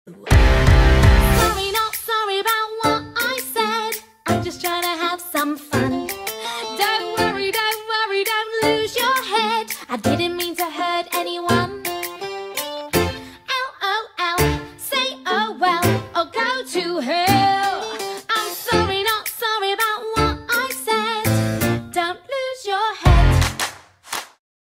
Sorry, not sorry about what I said. I'm just trying to have some fun. Don't worry, don't lose your head. I didn't mean to hurt anyone.